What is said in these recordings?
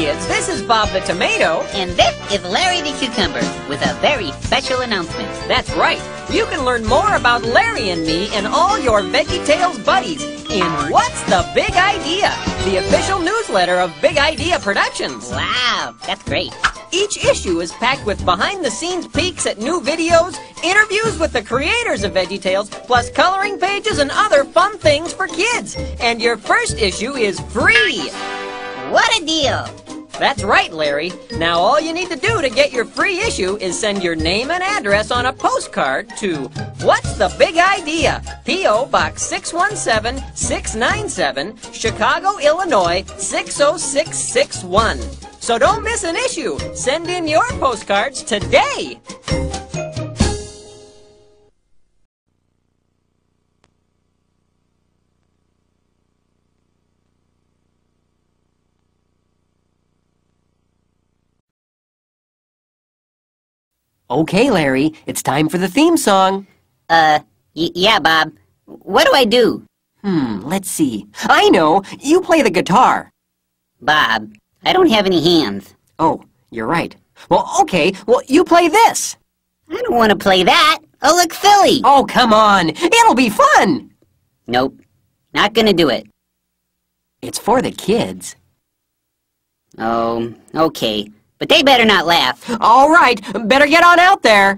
kids, this is Bob the Tomato. And this is Larry the Cucumber with a very special announcement. That's right. You can learn more about Larry and me and all your VeggieTales buddies in What's the Big Idea? The official newsletter of Big Idea Productions. Wow, that's great. Each issue is packed with behind-the-scenes peeks at new videos, interviews with the creators of VeggieTales, plus coloring pages and other fun things for kids. And your first issue is free. What a deal! That's right, Larry. Now all you need to do to get your free issue is send your name and address on a postcard to What's the Big Idea? P.O. Box 617-697, Chicago, Illinois 60661. So don't miss an issue. Send in your postcards today. Okay, Larry, it's time for the theme song. Yeah, Bob. What do I do? Let's see. I know! You play the guitar. Bob, I don't have any hands. Oh, you're right. Well, okay, you play this. I don't want to play that. I'll look silly. Oh, come on! It'll be fun! Nope, not gonna do it. It's for the kids. Oh, okay. But they better not laugh. All right, better get on out there.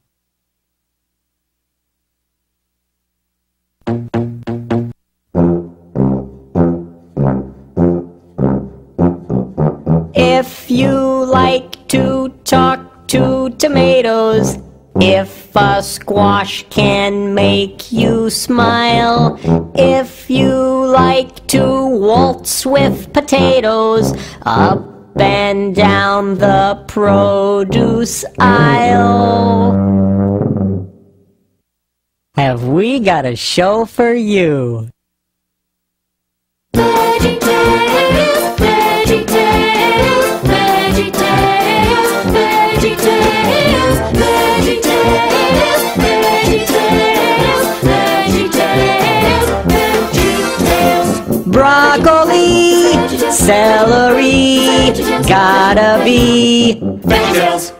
If you like to talk to tomatoes, if a squash can make you smile, if you like to waltz with potatoes, up and down the produce aisle, have we got a show for you. VeggieTales, VeggieTales, VeggieTales, VeggieTales, VeggieTales, VeggieTales, VeggieTales, VeggieTales. Broccoli, celery, gotta be VeggieTales.